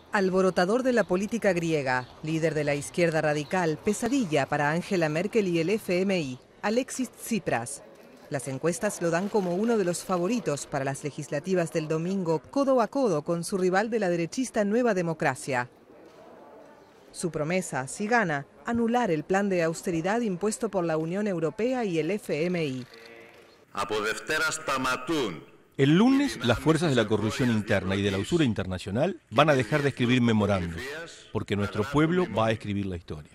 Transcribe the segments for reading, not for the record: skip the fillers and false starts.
Alborotador de la política griega, líder de la izquierda radical, pesadilla para Angela Merkel y el FMI, Alexis Tsipras. Las encuestas lo dan como uno de los favoritos para las legislativas del domingo, codo a codo con su rival de la derechista Nueva Democracia. Su promesa, si gana, anular el plan de austeridad impuesto por la Unión Europea y el FMI. El lunes, las fuerzas de la corrupción interna y de la usura internacional van a dejar de escribir memorandos, porque nuestro pueblo va a escribir la historia.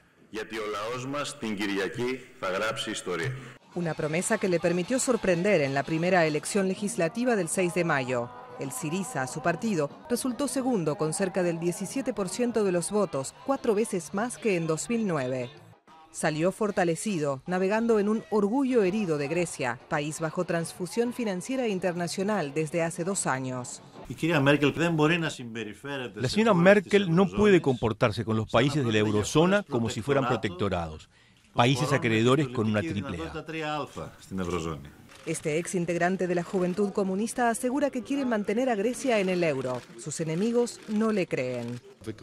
Una promesa que le permitió sorprender en la primera elección legislativa del 6 de mayo. El Syriza, su partido, resultó segundo con cerca del 17% de los votos, 4 veces más que en 2009. Salió fortalecido, navegando en un orgullo herido de Grecia, país bajo transfusión financiera internacional desde hace 2 años. La señora Merkel no puede comportarse con los países de la eurozona como si fueran protectorados, países acreedores con una triple A. Este ex integrante de la Juventud Comunista asegura que quiere mantener a Grecia en el euro. Sus enemigos no le creen.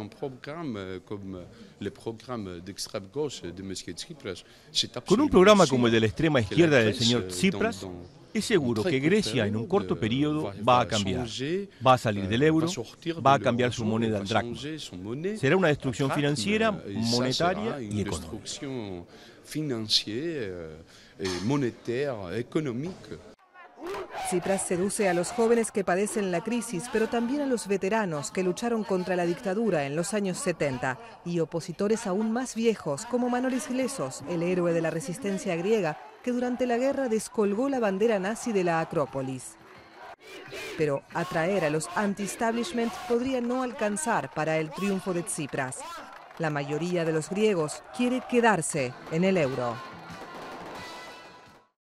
Con un programa como el de la extrema izquierda del señor Tsipras, es seguro que Grecia en un corto periodo va a cambiar. Va a salir del euro, va a cambiar su moneda al dracma. Será una destrucción financiera, monetaria y económica. Tsipras seduce a los jóvenes que padecen la crisis, pero también a los veteranos que lucharon contra la dictadura en los años 70 y opositores aún más viejos como Manolis Glesos, el héroe de la resistencia griega que durante la guerra descolgó la bandera nazi de la Acrópolis. Pero atraer a los anti-establishment podría no alcanzar para el triunfo de Tsipras. La mayoría de los griegos quiere quedarse en el euro.